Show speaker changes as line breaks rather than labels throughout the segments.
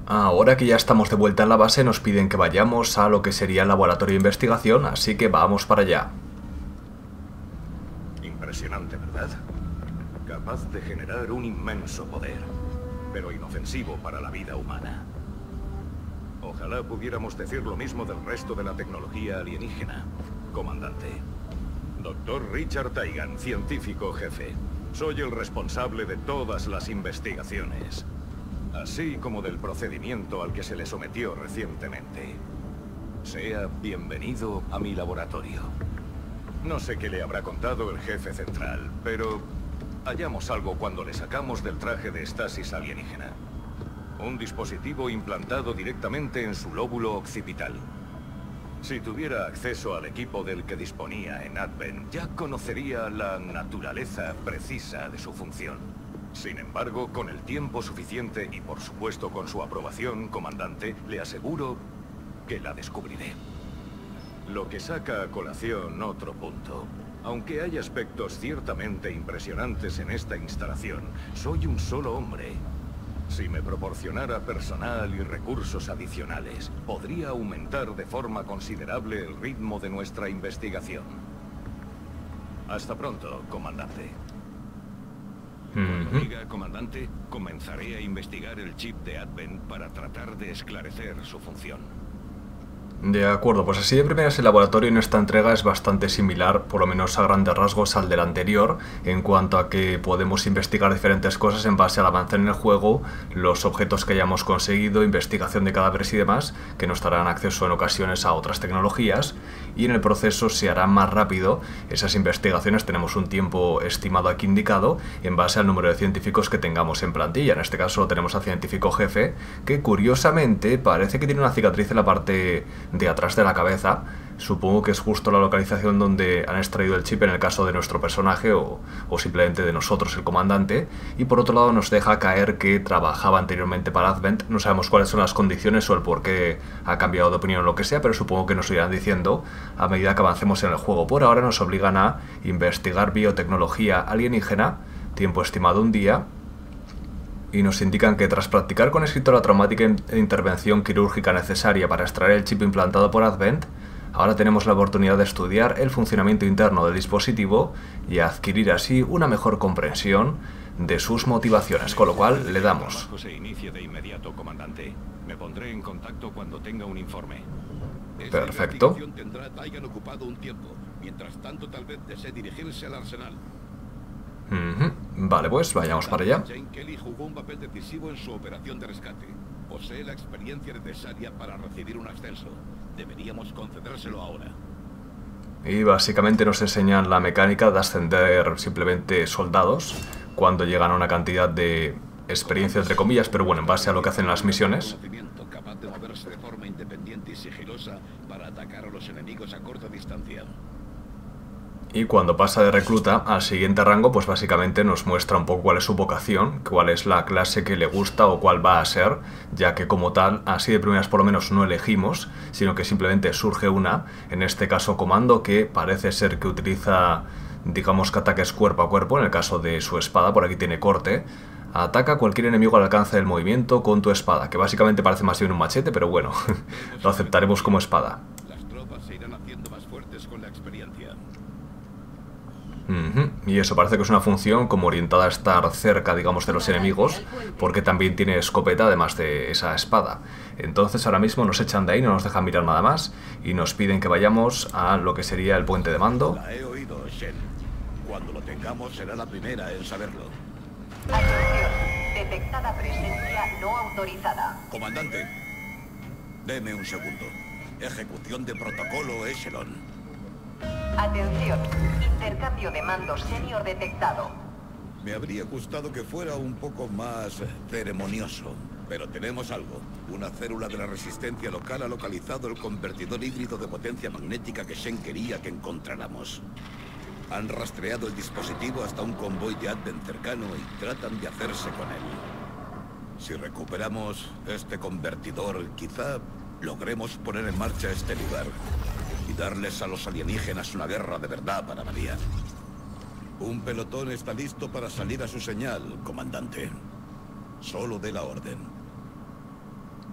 Ahora que ya estamos de vuelta en la base, nos piden que vayamos a lo que sería el laboratorio de investigación, así que vamos para allá.
Impresionante, ¿verdad? Capaz de generar un inmenso poder, pero inofensivo para la vida humana. Ojalá pudiéramos decir lo mismo del resto de la tecnología alienígena, comandante. Dr. Richard Taigan, científico jefe. Soy el responsable de todas las investigaciones, así como del procedimiento al que se le sometió recientemente. Sea bienvenido a mi laboratorio. No sé qué le habrá contado el jefe central, pero hallamos algo cuando le sacamos del traje de estasis alienígena. Un dispositivo implantado directamente en su lóbulo occipital. Si tuviera acceso al equipo del que disponía en Advent, ya conocería la naturaleza precisa de su función. Sin embargo, con el tiempo suficiente y por supuesto con su aprobación, comandante, le aseguro que la descubriré. Lo que saca a colación otro punto. Aunque hay aspectos ciertamente impresionantes en esta instalación, soy un solo hombre. Si me proporcionara personal y recursos adicionales, podría aumentar de forma considerable el ritmo de nuestra investigación. Hasta pronto, comandante. Cuando diga comandante, comenzaré a investigar el chip de Advent para tratar de esclarecer su función.
De acuerdo, pues así de primeras el laboratorio en esta entrega es bastante similar, por lo menos a grandes rasgos, al del anterior, en cuanto a que podemos investigar diferentes cosas en base al avance en el juego, los objetos que hayamos conseguido, investigación de cadáveres y demás, que nos darán acceso en ocasiones a otras tecnologías, y en el proceso se hará más rápido. Esas investigaciones tenemos un tiempo estimado aquí indicado en base al número de científicos que tengamos en plantilla. En este caso lo tenemos al científico jefe, que curiosamente parece que tiene una cicatriz en la parte de atrás de la cabeza. Supongo que es justo la localización donde han extraído el chip en el caso de nuestro personaje o simplemente de nosotros, el comandante. Y por otro lado nos deja caer que trabajaba anteriormente para Advent. No sabemos cuáles son las condiciones o el por qué ha cambiado de opinión o lo que sea, pero supongo que nos irán diciendo a medida que avancemos en el juego. Por ahora nos obligan a investigar biotecnología alienígena, tiempo estimado un día, y nos indican que tras practicar con escritura traumática e intervención quirúrgica necesaria para extraer el chip implantado por Advent, ahora tenemos la oportunidad de estudiar el funcionamiento interno del dispositivo y adquirir así una mejor comprensión de sus motivaciones, con lo cual le damos.
El trabajo se inicia de inmediato, comandante. Me pondré en contacto cuando tenga un informe.
Perfecto.
Esta investigación tendrá a Taigan ocupado un tiempo. Mientras tanto, tal vez desee dirigirse al arsenal.
Vale, pues vayamos para allá.
Jane Kelly jugó un papel decisivo en su operación de rescate. Posee la experiencia necesaria para recibir un ascenso. Deberíamos concedérselo ahora.
Y básicamente nos enseñan la mecánica de ascender simplemente soldados cuando llegan a una cantidad de experiencia entre comillas, pero bueno, en base a lo que hacen las misiones.
Conocimiento capaz de moverse de forma independiente y sigilosa para atacar a los enemigos a corta distancia.
Y cuando pasa de recluta al siguiente rango, pues básicamente nos muestra un poco cuál es su vocación, cuál es la clase que le gusta o cuál va a ser, ya que como tal, así de primeras por lo menos no elegimos, sino que simplemente surge una, en este caso comando, que parece ser que utiliza, digamos que ataques cuerpo a cuerpo, en el caso de su espada, por aquí tiene corte. Ataca a cualquier enemigo al alcance del movimiento con tu espada, que básicamente parece más bien un machete, pero bueno, lo aceptaremos como espada.
Las tropas se irán haciendo más fuertes con la experiencia.
Y eso parece que es una función como orientada a estar cerca, digamos, de los enemigos, porque también tiene escopeta además de esa espada. Entonces ahora mismo nos echan de ahí, no nos dejan mirar nada más y nos piden que vayamos a lo que sería el puente de mando.
La he oído, Shen. Cuando lo tengamos será la primera en saberlo.
Atención, detectada presencia no autorizada.
Comandante, deme un segundo. Ejecución de protocolo Echelon.
Atención, intercambio de mando senior detectado.
Me habría gustado que fuera un poco más ceremonioso, pero tenemos algo. Una célula de la resistencia local ha localizado el convertidor híbrido de potencia magnética que Shen quería que encontráramos. Han rastreado el dispositivo hasta un convoy de Advent cercano y tratan de hacerse con él. Si recuperamos este convertidor, quizá logremos poner en marcha este lugar y darles a los alienígenas una guerra de verdad para María. Un pelotón está listo para salir a su señal, comandante. Solo dé la orden.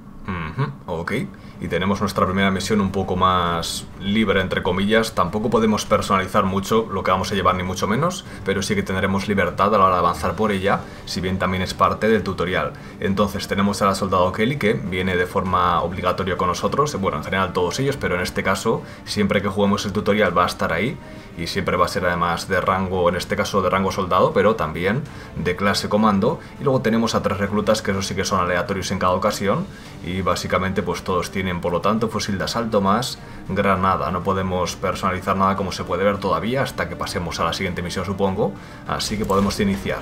Ok, y tenemos nuestra primera misión un poco más libre, entre comillas. Tampoco podemos personalizar mucho lo que vamos a llevar, ni mucho menos, pero sí que tendremos libertad a la hora de avanzar por ella, si bien también es parte del tutorial. Entonces tenemos a la soldado Kelly, que viene de forma obligatoria con nosotros, bueno, en general todos ellos, pero en este caso, siempre que juguemos el tutorial va a estar ahí, y siempre va a ser además de rango, en este caso de rango soldado, pero también de clase comando. Y luego tenemos a 3 reclutas, que eso sí que son aleatorios en cada ocasión, y básicamente pues todos tienen por lo tanto fusil de asalto más granada. No podemos personalizar nada, como se puede ver todavía, hasta que pasemos a la siguiente misión, supongo, así que podemos iniciar.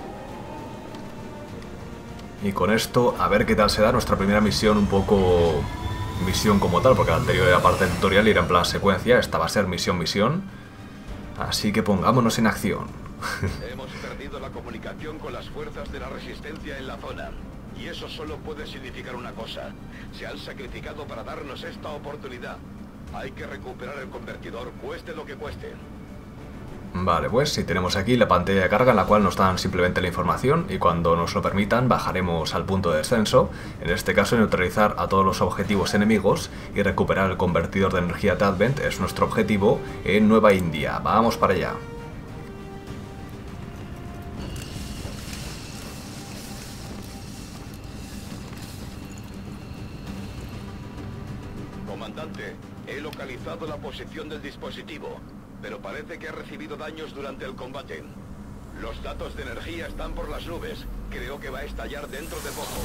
Y con esto, a ver qué tal se da nuestra primera misión, un poco misión como tal, porque la anterior era parte del tutorial y era en plan secuencia. Esta va a ser misión. Así que pongámonos en acción.
Hemos perdido la comunicación con las fuerzas de la resistencia en la zona. Y eso solo puede significar una cosa. Se han sacrificado para darnos esta oportunidad. Hay que recuperar el convertidor, cueste lo que cueste.
Vale, pues si tenemos aquí la pantalla de carga en la cual nos dan simplemente la información, y cuando nos lo permitan bajaremos al punto de descenso, en este caso neutralizar a todos los objetivos enemigos y recuperar el convertidor de energía de Advent es nuestro objetivo en Nueva India. Vamos para allá.
Comandante, he localizado la posición del dispositivo, pero parece que ha recibido daños durante el combate. Los datos de energía están por las nubes. Creo que va a estallar dentro de poco.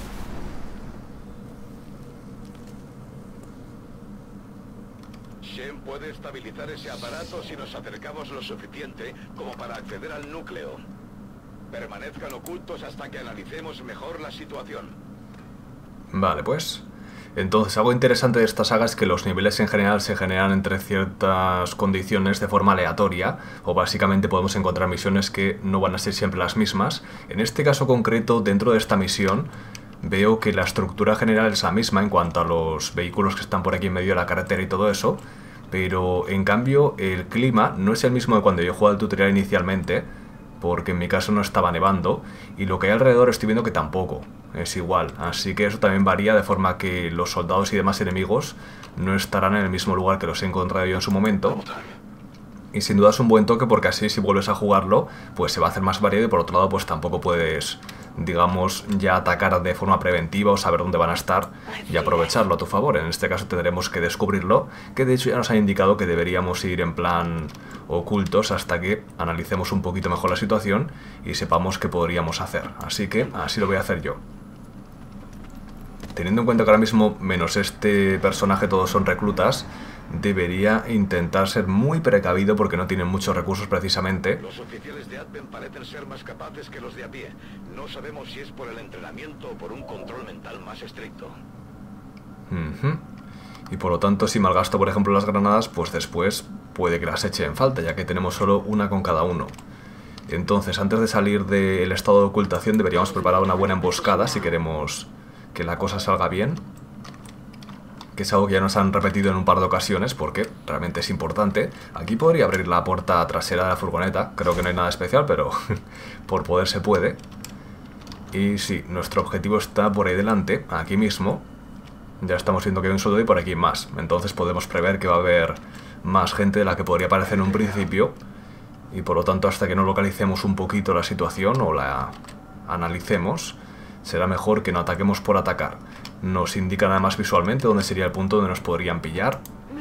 Shen puede estabilizar ese aparato si nos acercamos lo suficiente como para acceder al núcleo. Permanezcan ocultos hasta que analicemos mejor la situación.
Vale, pues... Entonces, algo interesante de esta saga es que los niveles en general se generan entre ciertas condiciones de forma aleatoria, o básicamente podemos encontrar misiones que no van a ser siempre las mismas. En este caso concreto, dentro de esta misión, veo que la estructura general es la misma en cuanto a los vehículos que están por aquí en medio de la carretera y todo eso, pero en cambio el clima no es el mismo de cuando yo jugaba el tutorial inicialmente, porque en mi caso no estaba nevando, y lo que hay alrededor estoy viendo que tampoco es igual, así que eso también varía, de forma que los soldados y demás enemigos no estarán en el mismo lugar que los he encontrado yo en su momento. Y sin duda es un buen toque, porque así si vuelves a jugarlo pues se va a hacer más variado, y por otro lado pues tampoco puedes, digamos, ya atacar de forma preventiva o saber dónde van a estar y aprovecharlo a tu favor. En este caso tendremos que descubrirlo, que de hecho ya nos han indicado que deberíamos ir en plan ocultos hasta que analicemos un poquito mejor la situación y sepamos qué podríamos hacer. Así que así lo voy a hacer yo. Teniendo en cuenta que ahora mismo, menos este personaje, todos son reclutas, debería intentar ser muy precavido porque no tienen muchos recursos precisamente.
Los oficiales de Advent parecen ser más capaces que los de a pie. No sabemos si es por el entrenamiento o por un control mental más estricto.
Y por lo tanto, si malgasto por ejemplo las granadas, pues después puede que las eche en falta, ya que tenemos solo una con cada uno. Entonces, antes de salir del estado de ocultación, deberíamos preparar una buena emboscada si queremos que la cosa salga bien, que es algo que ya nos han repetido en un par de ocasiones porque realmente es importante. Aquí podría abrir la puerta trasera de la furgoneta, creo que no hay nada especial, pero por poder se puede. Y sí, nuestro objetivo está por ahí delante, aquí mismo. Ya estamos viendo que hay un soldado y por aquí más, entonces podemos prever que va a haber más gente de la que podría parecer en un principio, y por lo tanto hasta que no localicemos un poquito la situación o la analicemos, será mejor que no ataquemos por atacar. Nos indican además visualmente dónde sería el punto donde nos podrían pillar,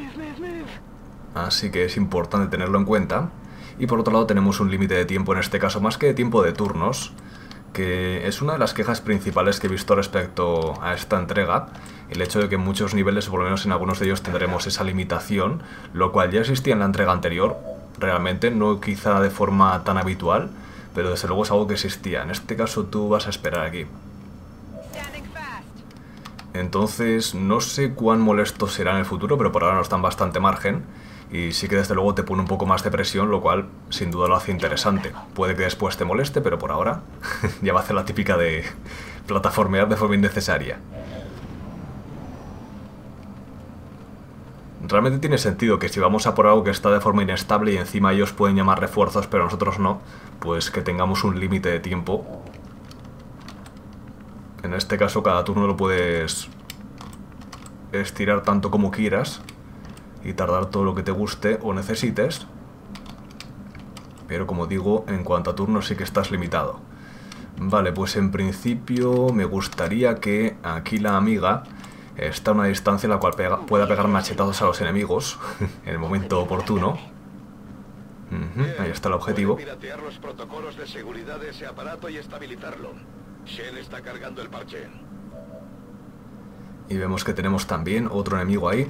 así que es importante tenerlo en cuenta. Y por otro lado tenemos un límite de tiempo, en este caso más que de tiempo, de turnos, que es una de las quejas principales que he visto respecto a esta entrega, el hecho de que en muchos niveles, o por lo menos en algunos de ellos, tendremos esa limitación, lo cual ya existía en la entrega anterior, realmente, no quizá de forma tan habitual, pero desde luego es algo que existía. En este caso tú vas a esperar aquí. Entonces, no sé cuán molesto será en el futuro, pero por ahora nos dan bastante margen. Y sí que desde luego te pone un poco más de presión, lo cual sin duda lo hace interesante. Puede que después te moleste, pero por ahora ya va a hacer la típica de plataformear de forma innecesaria. Realmente tiene sentido que si vamos a por algo que está de forma inestable y encima ellos pueden llamar refuerzos pero nosotros no, pues que tengamos un límite de tiempo. En este caso cada turno lo puedes estirar tanto como quieras y tardar todo lo que te guste o necesites. Pero como digo, en cuanto a turnos sí que estás limitado. Vale, pues en principio me gustaría que aquí la amiga está a una distancia en la cual pueda pegar machetazos a los enemigos en el momento oportuno. Ahí está el objetivo.
Piratear los protocolos de seguridad de ese aparato y estabilizarlo. Shen está cargando el parche.
Y vemos que tenemos también otro enemigo ahí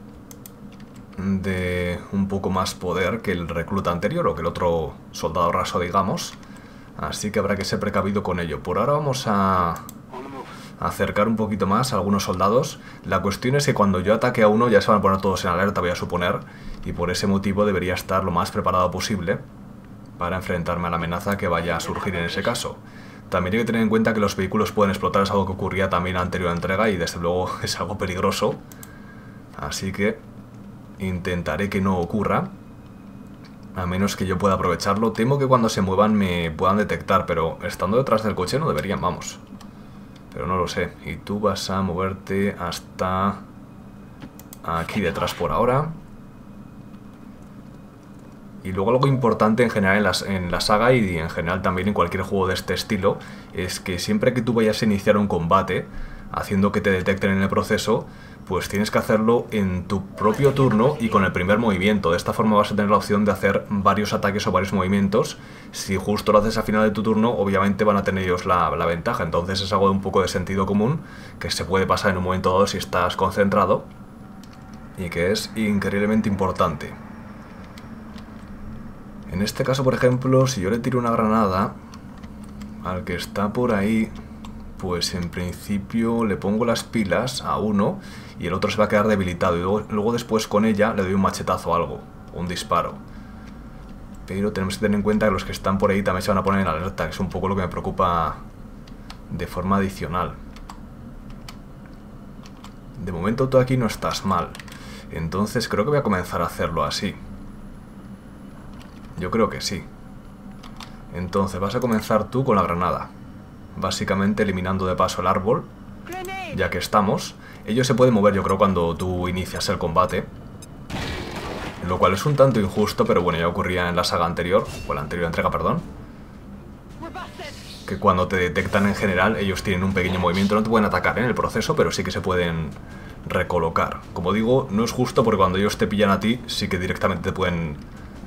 de un poco más poder que el recluta anterior o que el otro soldado raso, digamos. Así que habrá que ser precavido con ello. Por ahora vamos a acercar un poquito más a algunos soldados. La cuestión es que cuando yo ataque a uno ya se van a poner todos en alerta, voy a suponer, y por ese motivo debería estar lo más preparado posible para enfrentarme a la amenaza que vaya a surgir en ese caso. También hay que tener en cuenta que los vehículos pueden explotar, es algo que ocurría también en la anterior entrega y desde luego es algo peligroso. Así que intentaré que no ocurra, a menos que yo pueda aprovecharlo. Temo que cuando se muevan me puedan detectar, pero estando detrás del coche no deberían, vamos. Pero no lo sé. Y tú vas a moverte hasta aquí detrás por ahora. Y luego algo importante en general en la saga y en general también en cualquier juego de este estilo es que siempre que tú vayas a iniciar un combate, haciendo que te detecten en el proceso, pues tienes que hacerlo en tu propio turno y con el primer movimiento. De esta forma vas a tener la opción de hacer varios ataques o varios movimientos. Si justo lo haces al final de tu turno, obviamente van a tener ellos la ventaja. Entonces es algo de un poco de sentido común que se puede pasar en un momento dado si estás concentrado y que es increíblemente importante. En este caso, por ejemplo, si yo le tiro una granada al que está por ahí, pues en principio le pongo las pilas a uno y el otro se va a quedar debilitado. Y luego después con ella le doy un machetazo o algo, un disparo. Pero tenemos que tener en cuenta que los que están por ahí también se van a poner en alerta, que es un poco lo que me preocupa de forma adicional. De momento tú aquí no estás mal, entonces creo que voy a comenzar a hacerlo así. Yo creo que sí. Entonces vas a comenzar tú con la granada, básicamente eliminando de paso el árbol, ya que estamos. Ellos se pueden mover, yo creo, cuando tú inicias el combate, lo cual es un tanto injusto, pero bueno, ya ocurría en la saga anterior, o la anterior entrega, perdón, que cuando te detectan en general, ellos tienen un pequeño movimiento, no te pueden atacar en el proceso, pero sí que se pueden recolocar. Como digo, no es justo porque cuando ellos te pillan a ti, sí que directamente te pueden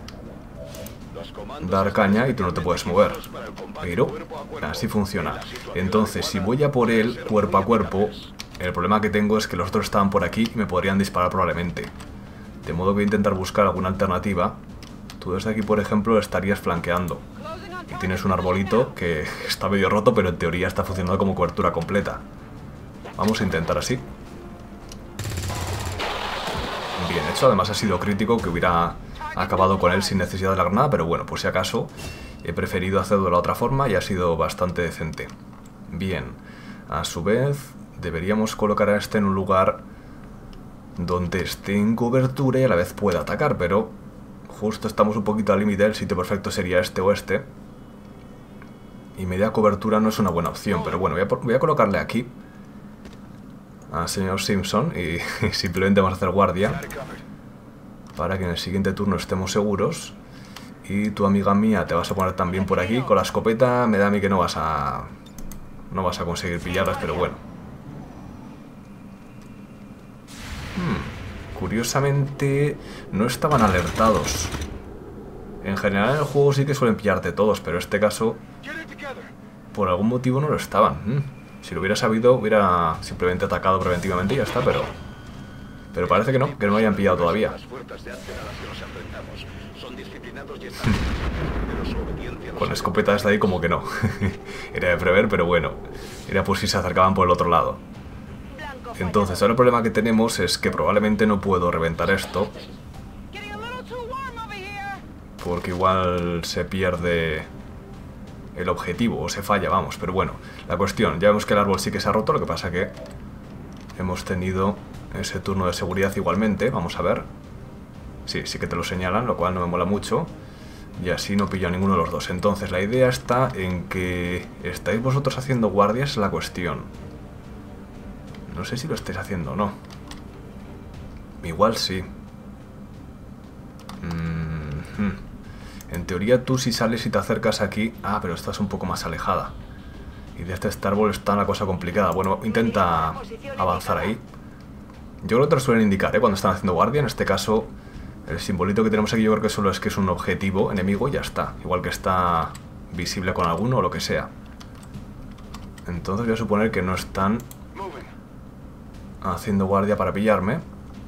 dar caña y tú no te puedes mover, pero así funciona. Entonces, si voy a por él cuerpo a cuerpo, el problema que tengo es que los otros estaban por aquí y me podrían disparar probablemente. De modo que voy a intentar buscar alguna alternativa. Tú desde aquí, por ejemplo, estarías flanqueando. Y tienes un arbolito que está medio roto, pero en teoría está funcionando como cobertura completa. Vamos a intentar así. Bien hecho, además ha sido crítico, que hubiera acabado con él sin necesidad de la granada, pero bueno, por si acaso he preferido hacerlo de la otra forma y ha sido bastante decente. Bien, a su vez deberíamos colocar a este en un lugar donde esté en cobertura y a la vez pueda atacar, pero justo estamos un poquito al límite. El sitio perfecto sería este o este, y media cobertura no es una buena opción, pero bueno, voy a colocarle aquí al señor Simpson y simplemente vamos a hacer guardia para que en el siguiente turno estemos seguros. Y tu amiga mía te vas a poner también por aquí. Con la escopeta me da a mí que no vas a conseguir pillarlas, pero bueno. Curiosamente no estaban alertados. En general en el juego sí que suelen pillarte todos, pero en este caso por algún motivo no lo estaban. Si lo hubiera sabido hubiera simplemente atacado preventivamente y ya está, pero parece que no me hayan pillado todavía. Con la escopeta desde ahí como que no. Era de prever, pero bueno, era por si se acercaban por el otro lado. Entonces ahora el problema que tenemos es que probablemente no puedo reventar esto, porque igual se pierde el objetivo o se falla, vamos. Pero bueno, la cuestión, ya vemos que el árbol sí que se ha roto, lo que pasa que hemos tenido ese turno de seguridad igualmente. Vamos a ver. Sí que te lo señalan, lo cual no me mola mucho. Y así no pillo a ninguno de los dos. Entonces la idea está en que estáis vosotros haciendo guardias, es la cuestión. No sé si lo estáis haciendo o no. Igual sí. En teoría tú si sales y te acercas aquí... Ah, pero estás un poco más alejada. Y desde este árbol está una cosa complicada. Bueno, intenta avanzar ahí. Yo creo que te lo suelen indicar, cuando están haciendo guardia. En este caso, el simbolito que tenemos aquí yo creo que solo es que es un objetivo enemigo y ya está. Igual que está visible con alguno o lo que sea. Entonces voy a suponer que no están haciendo guardia para pillarme.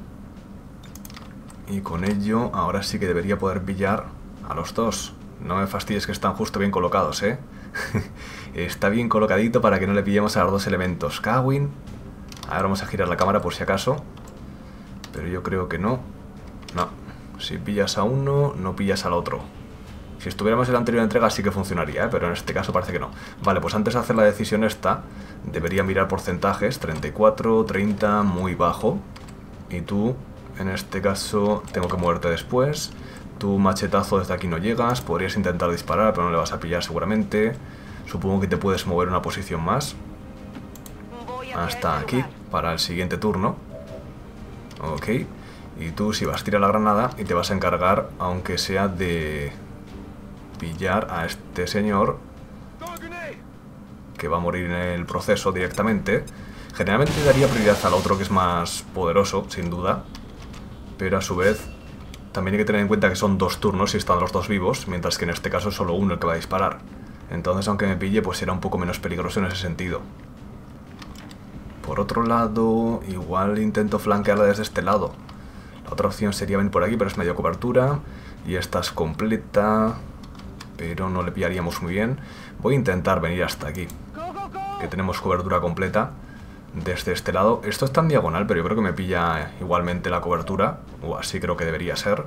Y con ello, ahora sí que debería poder pillar a los dos. No me fastidies que están justo bien colocados, Está bien colocadito para que no le pillemos a los dos elementos. Kawin. Ahora vamos a girar la cámara por si acaso. Pero yo creo que no. No. Si pillas a uno, no pillas al otro. Si estuviéramos en la anterior entrega sí que funcionaría, pero en este caso parece que no. Vale, pues antes de hacer la decisión esta, debería mirar porcentajes. 34, 30, muy bajo. Y tú, en este caso, tengo que moverte después. Tu machetazo desde aquí no llegas. Podrías intentar disparar, pero no le vas a pillar seguramente. Supongo que te puedes mover una posición más. Hasta aquí, para el siguiente turno. Ok. Y tú si vas a tirar la granada y te vas a encargar, aunque sea de pillar a este señor, que va a morir en el proceso directamente. Generalmente daría prioridad al otro, que es más poderoso, sin duda. Pero a su vez, también hay que tener en cuenta que son 2 turnos y están los 2 vivos, mientras que en este caso es solo uno el que va a disparar. Entonces, aunque me pille, pues será un poco menos peligroso en ese sentido. Por otro lado, igual intento flanquearla desde este lado. La otra opción sería venir por aquí, pero es medio cobertura. Y esta es completa, pero no le pillaríamos muy bien. Voy a intentar venir hasta aquí, que tenemos cobertura completa desde este lado. Esto está en diagonal, pero yo creo que me pilla igualmente la cobertura, o así creo que debería ser.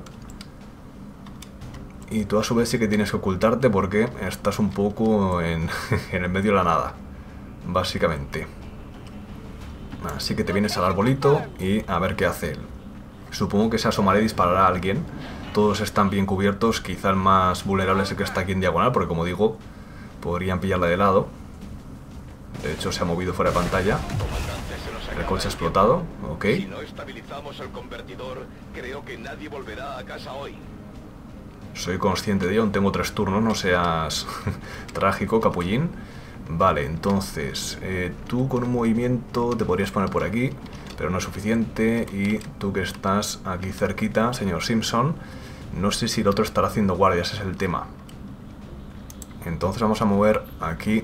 Y tú a su vez sí que tienes que ocultarte porque estás un poco en el medio de la nada, básicamente. Así que te vienes al arbolito y a ver qué hace él. Supongo que se asomará y disparará a alguien. Todos están bien cubiertos, quizá el más vulnerable es el que está aquí en diagonal, porque como digo, podrían pillarla de lado. De hecho se ha movido fuera de pantalla. El coche ha explotado, ok.
Si no estabilizamos el convertidor, creo que nadie volverá a casa hoy.
Soy consciente de ello, aún tengo 3 turnos, no seas trágico, capullín. Vale, entonces, tú con un movimiento te podrías poner por aquí, pero no es suficiente. Y tú que estás aquí cerquita, señor Simpson, no sé si el otro estará haciendo guardias, ese es el tema. Entonces vamos a mover aquí.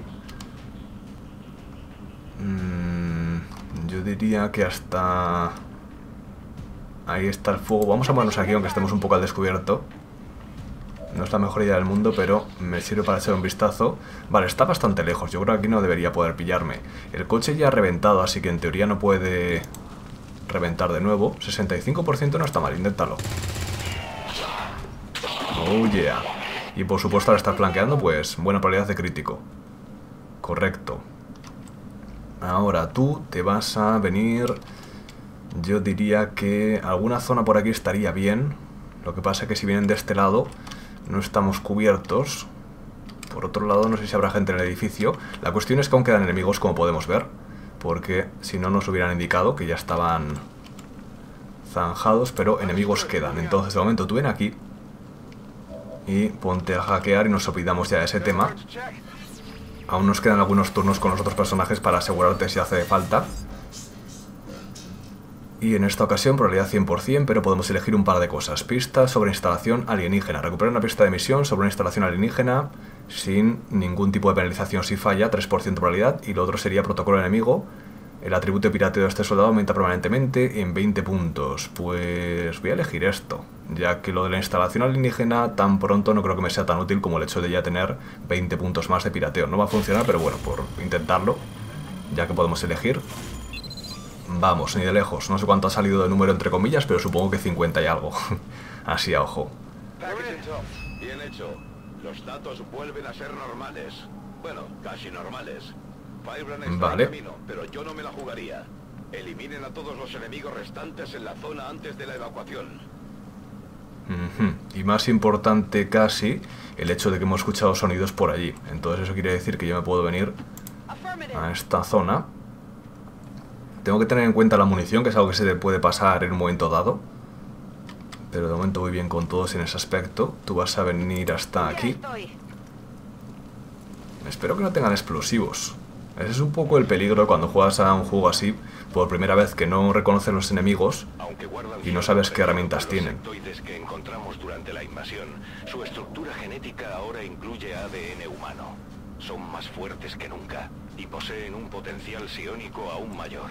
Yo diría que hasta... Ahí está el fuego. Vamos a movernos aquí, aunque estemos un poco al descubierto. No es la mejor idea del mundo, pero me sirve para echar un vistazo. Vale, está bastante lejos. Yo creo que aquí no debería poder pillarme. El coche ya ha reventado, así que en teoría no puede reventar de nuevo. 65% no está mal, inténtalo. Oh yeah. Y por supuesto al estar flanqueando, pues buena probabilidad de crítico. Correcto. Ahora tú te vas a venir... Yo diría que alguna zona por aquí estaría bien. Lo que pasa es que si vienen de este lado... No estamos cubiertos. Por otro lado, no sé si habrá gente en el edificio. La cuestión es que aún quedan enemigos, como podemos ver, porque si no nos hubieran indicado que ya estaban zanjados, pero enemigos quedan. Entonces, de momento, tú ven aquí y ponte a hackear y nos olvidamos ya de ese tema. Aún nos quedan algunos turnos con los otros personajes para asegurarte si hace falta. Y en esta ocasión probabilidad 100%, pero podemos elegir un par de cosas. Pista sobre instalación alienígena. Recuperar una pista de misión sobre una instalación alienígena sin ningún tipo de penalización si falla, 3% probabilidad. Y lo otro sería protocolo enemigo. El atributo de pirateo de este soldado aumenta permanentemente en 20 puntos. Pues voy a elegir esto, ya que lo de la instalación alienígena tan pronto no creo que me sea tan útil como el hecho de ya tener 20 puntos más de pirateo. No va a funcionar, pero bueno, por intentarlo, ya que podemos elegir. Vamos, ni de lejos. No sé cuánto ha salido de número entre comillas, pero supongo que 50 y algo. Así a ojo.
Bien hecho. Los datos vuelven a ser normales. Bueno, casi normales. Firebrand está
vale.
en camino, pero yo no me la jugaría. Eliminen a todos los enemigos restantes en la zona antes de la evacuación.
Y más importante casi, el hecho de que hemos escuchado sonidos por allí. Entonces eso quiere decir que yo me puedo venir a esta zona. Tengo que tener en cuenta la munición, que es algo que se te puede pasar en un momento dado. Pero de momento voy bien con todos en ese aspecto. Tú vas a venir hasta aquí. Espero que no tengan explosivos. Ese es un poco el peligro cuando juegas a un juego así por primera vez, que no reconoces los enemigos y no sabes qué herramientas tienen.
Que encontramos durante la invasión, su estructura genética ahora incluye ADN humano. Son más fuertes que nunca y poseen un potencial psiónico aún mayor.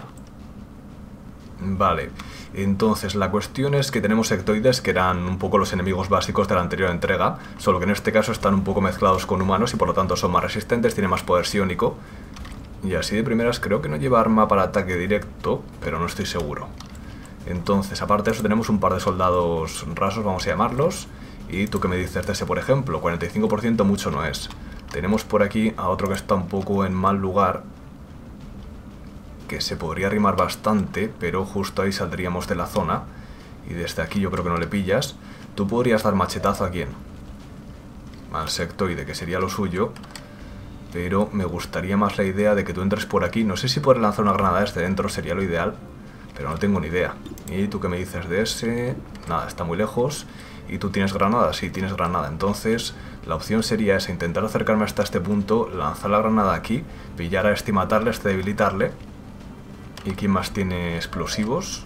Vale, entonces la cuestión es que tenemos sectoides, que eran un poco los enemigos básicos de la anterior entrega, solo que en este caso están un poco mezclados con humanos y por lo tanto son más resistentes, tienen más poder psiónico. Y así de primeras creo que no lleva arma para ataque directo, pero no estoy seguro. Entonces, aparte de eso, tenemos un par de soldados rasos, vamos a llamarlos. Y tú que me dices de ese, por ejemplo, 45% mucho no es. Tenemos por aquí a otro que está un poco en mal lugar, que se podría arrimar bastante, pero justo ahí saldríamos de la zona. Y desde aquí yo creo que no le pillas. Tú podrías dar machetazo a quién. Al sectoide, que sería lo suyo. Pero me gustaría más la idea de que tú entres por aquí. No sé si poder lanzar una granada desde dentro sería lo ideal, pero no tengo ni idea. ¿Y tú qué me dices de ese? Nada, está muy lejos. ¿Y tú tienes granada? Sí, tienes granada. Entonces, la opción sería esa, intentar acercarme hasta este punto, lanzar la granada aquí, pillar a este y matarle, a este debilitarle. ¿Y quién más tiene explosivos?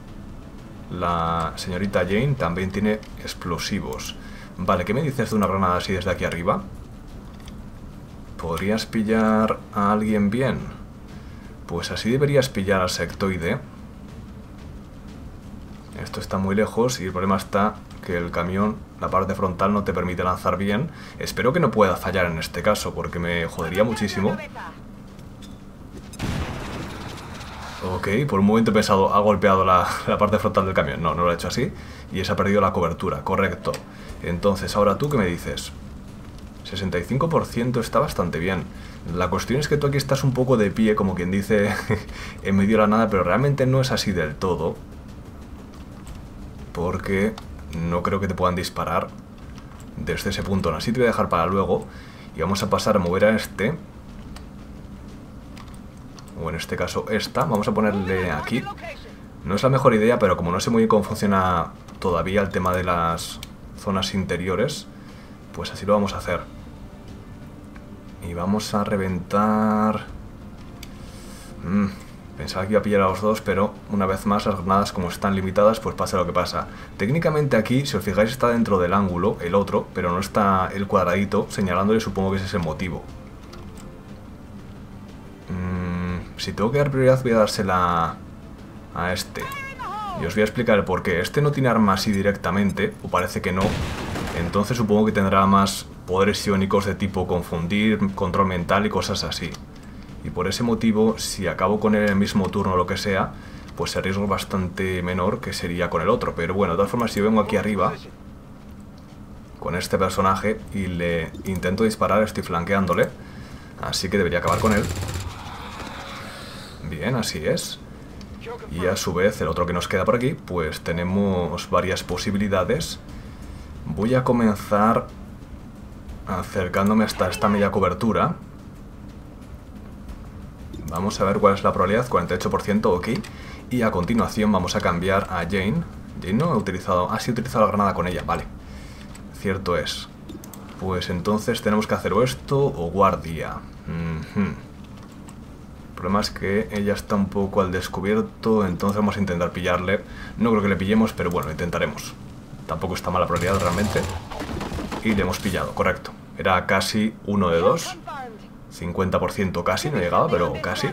La señorita Jane también tiene explosivos. Vale, ¿qué me dices de una granada así desde aquí arriba? ¿Podrías pillar a alguien bien? Pues así deberías pillar al sectoide. Esto está muy lejos y el problema está que el camión, la parte frontal, no te permite lanzar bien. Espero que no pueda fallar en este caso, porque me jodería muchísimo. Ok, por un momento he pensado, ha golpeado la parte frontal del camión. No, no lo ha hecho así. Y se ha perdido la cobertura, correcto. Entonces, ahora tú, ¿qué me dices? 65% está bastante bien. La cuestión es que tú aquí estás un poco de pie, como quien dice, en medio de la nada, pero realmente no es así del todo. Porque no creo que te puedan disparar desde ese punto. Así te voy a dejar para luego. Y vamos a pasar a mover a este. O en este caso esta. Vamos a ponerle aquí. No es la mejor idea, pero como no sé muy bien cómo funciona todavía el tema de las zonas interiores, pues así lo vamos a hacer. Y vamos a reventar... Pensaba que iba a pillar a los dos, pero una vez más las granadas, como están limitadas, pues pasa lo que pasa. Técnicamente aquí, si os fijáis, está dentro del ángulo el otro, pero no está el cuadradito señalándole, supongo que ese es el motivo. Si tengo que dar prioridad, voy a dársela a este. Y os voy a explicar el por qué. Este no tiene arma así directamente, o parece que no. Entonces supongo que tendrá más poderes psiónicos de tipo confundir, control mental y cosas así. Y por ese motivo, si acabo con él en el mismo turno o lo que sea, pues el riesgo es bastante menor que sería con el otro. Pero bueno, de todas formas, si yo vengo aquí arriba con este personaje y le intento disparar, estoy flanqueándole. Así que debería acabar con él. Bien, así es. Y a su vez, el otro que nos queda por aquí, pues tenemos varias posibilidades. Voy a comenzar acercándome hasta esta media cobertura. Vamos a ver cuál es la probabilidad, 48%, ok. Y a continuación vamos a cambiar a Jane. Jane no ha utilizado... Ah, sí, he utilizado la granada con ella, vale. Cierto es. Pues entonces tenemos que hacer o esto o guardia. El problema es que ella está un poco al descubierto, entonces vamos a intentar pillarle. No creo que le pillemos, pero bueno, intentaremos. Tampoco está mala probabilidad realmente. Y le hemos pillado, correcto. Era casi 1 de 2. 50% casi, no llegaba, pero casi.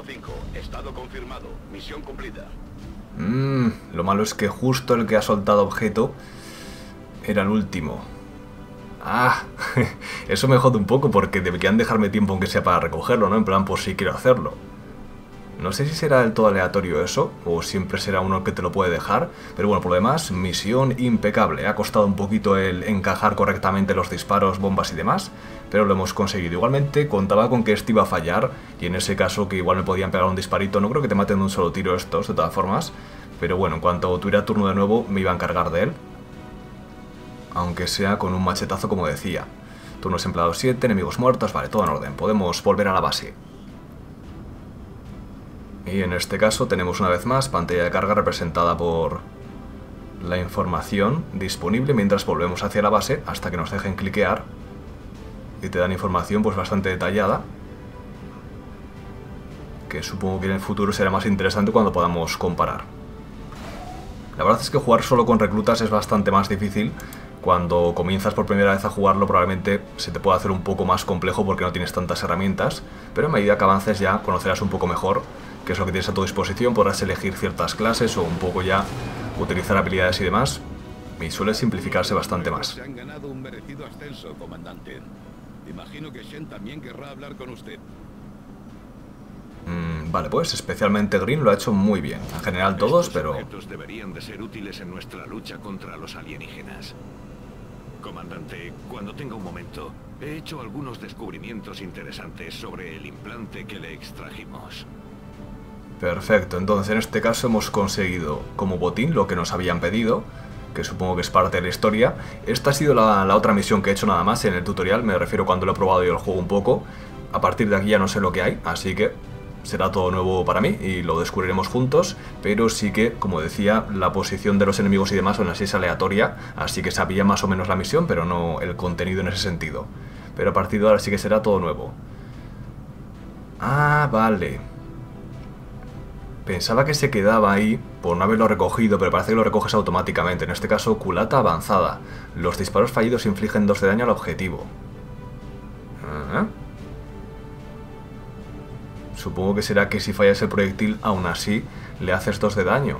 Lo malo es que justo el que ha soltado objeto era el último. Ah, eso me jode un poco porque deberían dejarme tiempo aunque sea para recogerlo, ¿no? En plan, por si quiero hacerlo. No sé si será del todo aleatorio eso, o siempre será uno que te lo puede dejar, pero bueno, por lo demás, misión impecable. Ha costado un poquito el encajar correctamente los disparos, bombas y demás, pero lo hemos conseguido. Igualmente, contaba con que este iba a fallar, y en ese caso que igual me podían pegar un disparito. No creo que te maten de un solo tiro estos, de todas formas, pero bueno, en cuanto tuviera turno de nuevo, me iba a encargar de él. Aunque sea con un machetazo, como decía. Turnos empleados 7, enemigos muertos, vale, todo en orden. Podemos volver a la base. Y en este caso tenemos una vez más pantalla de carga representada por la información disponible mientras volvemos hacia la base hasta que nos dejen cliquear y te dan información pues bastante detallada, que supongo que en el futuro será más interesante cuando podamos comparar. La verdad es que jugar solo con reclutas es bastante más difícil. Cuando comienzas por primera vez a jugarlo probablemente se te pueda hacer un poco más complejo porque no tienes tantas herramientas, pero a medida que avances ya conocerás un poco mejor qué es lo que tienes a tu disposición, podrás elegir ciertas clases o un poco ya utilizar habilidades y demás, y suele simplificarse bastante más.
Se han ganado un merecido ascenso, comandante. Imagino que Shen también querrá hablar con usted.
Vale, pues especialmente Green lo ha hecho muy bien. En general todos, pero...
Estos objetos deberían de ser útiles en nuestra lucha contra los alienígenas. Comandante, cuando tenga un momento, he hecho algunos descubrimientos interesantes sobre el implante que le extrajimos.
Perfecto, entonces en este caso hemos conseguido como botín lo que nos habían pedido, que supongo que es parte de la historia. Esta ha sido la otra misión que he hecho nada más en el tutorial, me refiero cuando lo he probado yo el juego un poco. A partir de aquí ya no sé lo que hay, así que será todo nuevo para mí y lo descubriremos juntos, pero sí que, como decía, la posición de los enemigos y demás aún así es aleatoria, así que sabía más o menos la misión, pero no el contenido en ese sentido. Pero a partir de ahora sí que será todo nuevo. Ah, vale. Pensaba que se quedaba ahí por no haberlo recogido, pero parece que lo recoges automáticamente. En este caso, culata avanzada. Los disparos fallidos infligen 2 de daño al objetivo. Supongo que será que si fallas el proyectil, aún así le haces 2 de daño.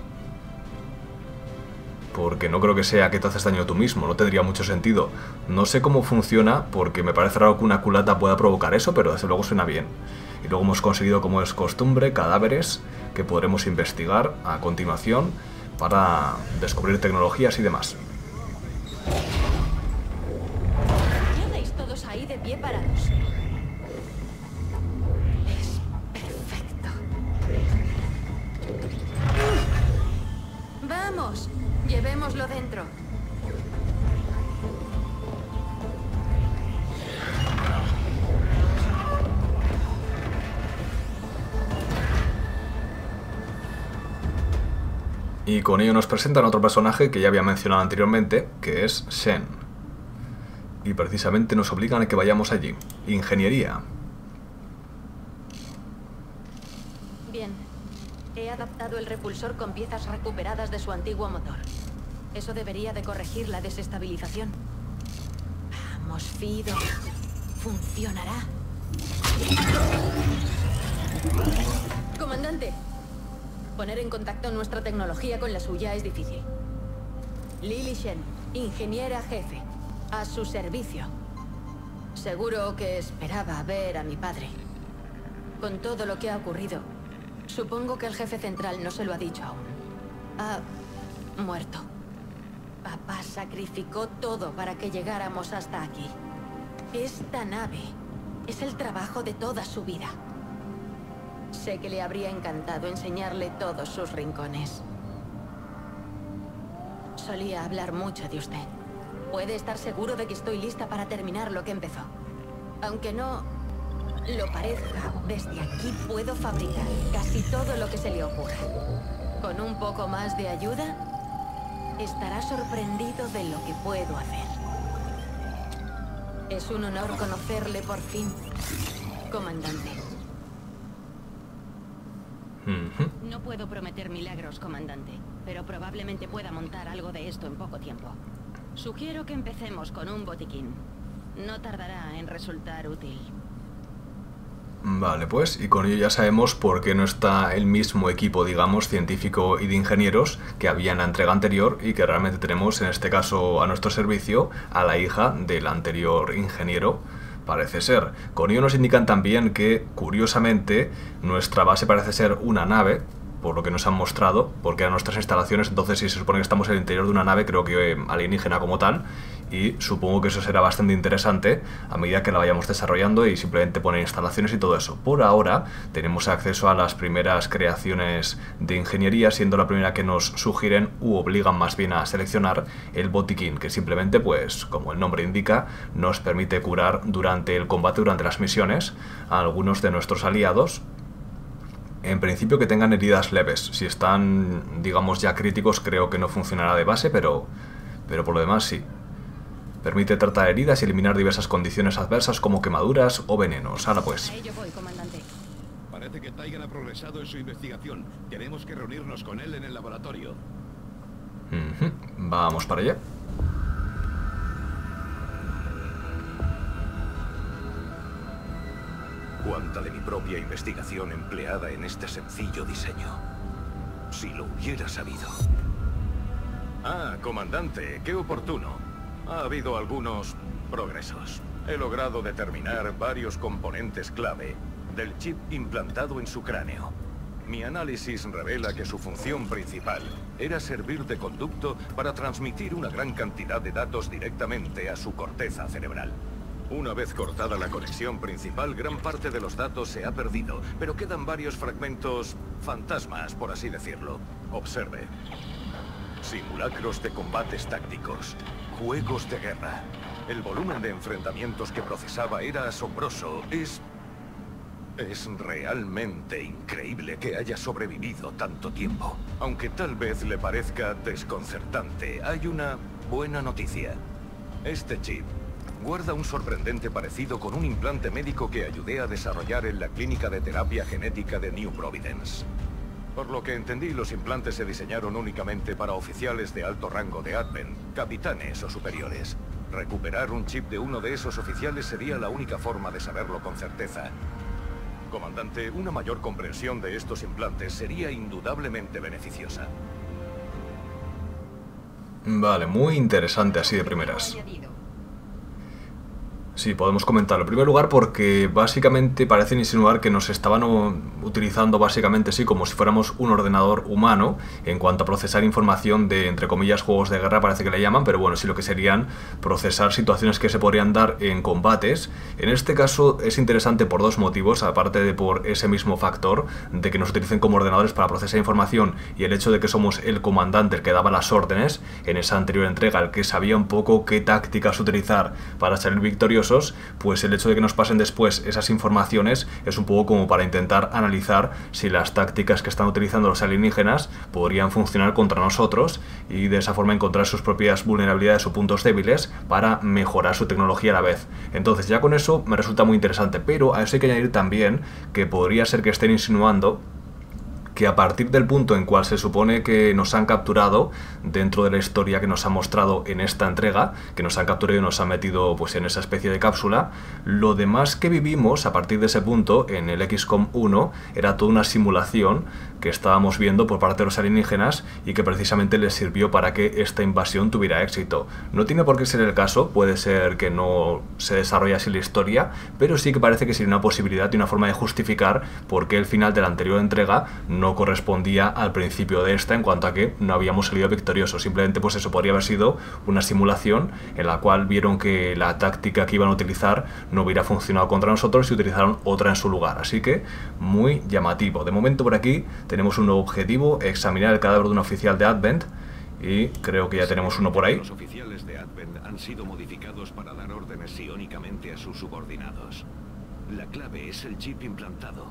Porque no creo que sea que te haces daño tú mismo, no tendría mucho sentido. No sé cómo funciona, porque me parece raro que una culata pueda provocar eso, pero desde luego suena bien. Y luego hemos conseguido, como es costumbre, cadáveres que podremos investigar a continuación para descubrir tecnologías y demás.
¿Qué hacéis todos ahí de pie parados? Es perfecto. ¡Vamos! Llevémoslo dentro.
Y con ello nos presentan otro personaje que ya había mencionado anteriormente, que es Shen. Y precisamente nos obligan a que vayamos allí. Ingeniería.
Bien. He adaptado el repulsor con piezas recuperadas de su antiguo motor. Eso debería de corregir la desestabilización. Vamos, Fido. Funcionará. Comandante. Poner en contacto nuestra tecnología con la suya es difícil. Lily Shen, ingeniera jefe. A su servicio. Seguro que esperaba ver a mi padre. Con todo lo que ha ocurrido, supongo que el jefe central no se lo ha dicho aún. Ha muerto. Papá sacrificó todo para que llegáramos hasta aquí. Esta nave es el trabajo de toda su vida. Sé que le habría encantado enseñarle todos sus rincones. Solía hablar mucho de usted. Puede estar seguro de que estoy lista para terminar lo que empezó. Aunque no lo parezca, desde aquí puedo fabricar casi todo lo que se le ocurra. Con un poco más de ayuda, estará sorprendido de lo que puedo hacer. Es un honor conocerle por fin, comandante. No puedo prometer milagros, comandante, pero probablemente pueda montar algo de esto en poco tiempo. Sugiero que empecemos con un botiquín. No tardará en resultar útil.
Vale, pues, y con ello ya sabemos por qué no está el mismo equipo, digamos, científico y de ingenieros que había en la entrega anterior y que realmente tenemos, en este caso, a nuestro servicio, a la hija del anterior ingeniero, parece ser. Con ello nos indican también que, curiosamente, nuestra base parece ser una nave, por lo que nos han mostrado, porque eran nuestras instalaciones, entonces si se supone que estamos en el interior de una nave, creo que alienígena como tal, y supongo que eso será bastante interesante a medida que la vayamos desarrollando y simplemente poner instalaciones y todo eso. Por ahora tenemos acceso a las primeras creaciones de ingeniería, siendo la primera que nos sugieren u obligan más bien a seleccionar el botiquín, que simplemente, pues como el nombre indica, nos permite curar durante el combate, durante las misiones, a algunos de nuestros aliados en principio que tengan heridas leves. Si están, digamos, ya críticos, creo que no funcionará de base, pero por lo demás sí. Permite tratar heridas y eliminar diversas condiciones adversas como quemaduras o venenos. Ahora pues.
A ello voy, comandante.
Parece que Tygan ha progresado en su investigación. Tenemos que reunirnos con él en el laboratorio.
Vamos para allá.
Cuánta de mi propia investigación empleada en este sencillo diseño. Si lo hubiera sabido. Ah, comandante, qué oportuno. Ha habido algunos progresos. He logrado determinar varios componentes clave del chip implantado en su cráneo. Mi análisis revela que su función principal era servir de conducto para transmitir una gran cantidad de datos directamente a su corteza cerebral. Una vez cortada la conexión principal, gran parte de los datos se ha perdido, pero quedan varios fragmentos fantasmas, por así decirlo. Observe. Simulacros de combates tácticos, juegos de guerra. El volumen de enfrentamientos que procesaba era asombroso. Es realmente increíble que haya sobrevivido tanto tiempo. Aunque tal vez le parezca desconcertante, hay una buena noticia. Este chip guarda un sorprendente parecido con un implante médico que ayudé a desarrollar en la clínica de terapia genética de New Providence. Por lo que entendí, los implantes se diseñaron únicamente para oficiales de alto rango de Advent, capitanes o superiores. Recuperar un chip de uno de esos oficiales sería la única forma de saberlo con certeza. Comandante, una mayor comprensión de estos implantes sería indudablemente beneficiosa.
Vale, muy interesante así de primeras. Sí, podemos comentarlo. En primer lugar porque básicamente parecen insinuar que nos estaban utilizando básicamente sí como si fuéramos un ordenador humano en cuanto a procesar información de, entre comillas, juegos de guerra, parece que le llaman, pero bueno, sí lo que serían procesar situaciones que se podrían dar en combates. En este caso es interesante por dos motivos, aparte de por ese mismo factor de que nos utilicen como ordenadores para procesar información y el hecho de que somos el comandante el que daba las órdenes en esa anterior entrega, el que sabía un poco qué tácticas utilizar para salir victoriosos. Pues el hecho de que nos pasen después esas informaciones es un poco como para intentar analizar si las tácticas que están utilizando los alienígenas podrían funcionar contra nosotros y de esa forma encontrar sus propias vulnerabilidades o puntos débiles para mejorar su tecnología a la vez. Entonces ya con eso me resulta muy interesante, pero a eso hay que añadir también que podría ser que estén insinuando que a partir del punto en cual se supone que nos han capturado dentro de la historia que nos ha mostrado en esta entrega, que nos han capturado y nos han metido pues en esa especie de cápsula, lo demás que vivimos a partir de ese punto en el XCOM 1 era toda una simulación que estábamos viendo por parte de los alienígenas y que precisamente les sirvió para que esta invasión tuviera éxito. No tiene por qué ser el caso, puede ser que no se desarrolle así la historia, pero sí que parece que sería una posibilidad y una forma de justificar por qué el final de la anterior entrega no correspondía al principio de esta en cuanto a que no habíamos salido victoriosos. Simplemente pues eso podría haber sido una simulación en la cual vieron que la táctica que iban a utilizar no hubiera funcionado contra nosotros y utilizaron otra en su lugar. Así que muy llamativo. De momento por aquí tenemos un nuevo objetivo, examinar el cadáver de un oficial de Advent y creo que ya tenemos uno por ahí.
Los oficiales de Advent han sido modificados para dar órdenes psiónicamente a sus subordinados. La clave es el chip implantado.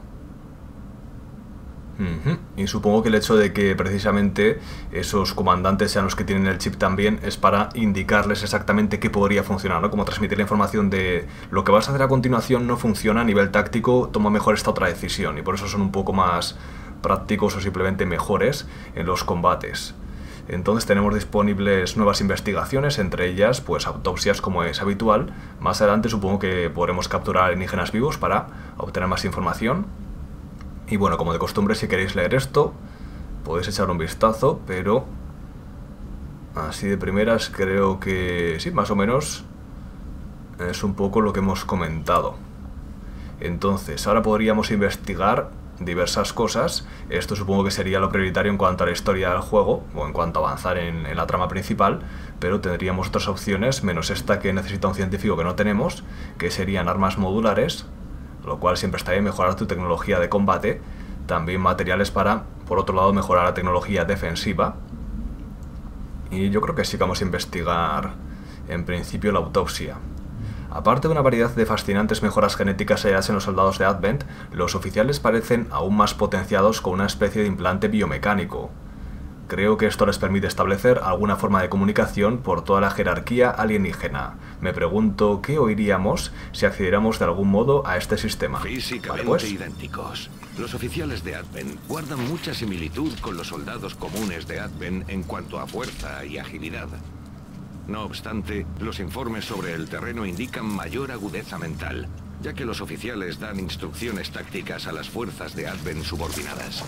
Y supongo que el hecho de que precisamente esos comandantes sean los que tienen el chip también es para indicarles exactamente qué podría funcionar, ¿no? Como transmitir la información de lo que vas a hacer a continuación no funciona a nivel táctico, toma mejor esta otra decisión y por eso son un poco más prácticos o simplemente mejores en los combates. Entonces tenemos disponibles nuevas investigaciones, entre ellas pues autopsias como es habitual. Más adelante supongo que podremos capturar alienígenas vivos para obtener más información. Y bueno, como de costumbre, si queréis leer esto, podéis echar un vistazo, pero así de primeras creo que sí, más o menos es un poco lo que hemos comentado. Entonces, ahora podríamos investigar diversas cosas. Esto supongo que sería lo prioritario en cuanto a la historia del juego, o en cuanto a avanzar en la trama principal, pero tendríamos otras opciones, menos esta que necesita un científico que no tenemos, que serían armas modulares, lo cual siempre está bien mejorar tu tecnología de combate, también materiales para, por otro lado, mejorar la tecnología defensiva. Y yo creo que sí que vamos a investigar, en principio, la autopsia. Aparte de una variedad de fascinantes mejoras genéticas halladas en los soldados de Advent, los oficiales parecen aún más potenciados con una especie de implante biomecánico. Creo que esto les permite establecer alguna forma de comunicación por toda la jerarquía alienígena. Me pregunto qué oiríamos si accediéramos de algún modo a este sistema.
Físicamente idénticos. Los oficiales de Advent guardan mucha similitud con los soldados comunes de Advent en cuanto a fuerza y agilidad. No obstante, los informes sobre el terreno indican mayor agudeza mental, ya que los oficiales dan instrucciones tácticas a las fuerzas de Advent subordinadas.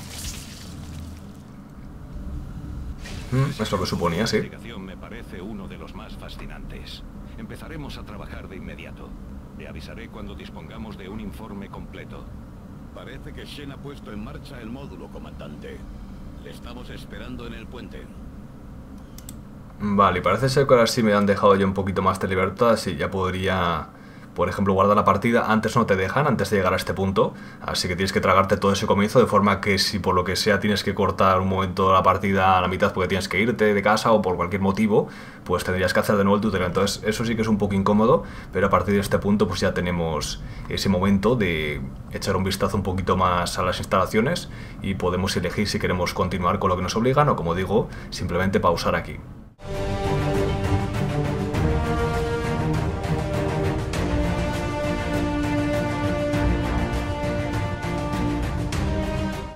Es lo que suponía, sí.
La investigación me parece uno de los más fascinantes. Empezaremos a trabajar de inmediato. Le avisaré cuando dispongamos de un informe completo.
Parece que Shen ha puesto en marcha el módulo, comandante. Le estamos esperando en el puente.
Vale, y parece ser que ahora sí me han dejado ya un poquito más de libertad, así ya podría, por ejemplo, guardar la partida. Antes no te dejan, antes de llegar a este punto, así que tienes que tragarte todo ese comienzo, de forma que si por lo que sea tienes que cortar un momento la partida a la mitad porque tienes que irte de casa o por cualquier motivo, pues tendrías que hacer de nuevo el tutorial. Entonces eso sí que es un poco incómodo, pero a partir de este punto pues ya tenemos ese momento de echar un vistazo un poquito más a las instalaciones y podemos elegir si queremos continuar con lo que nos obligan o, como digo, simplemente pausar aquí.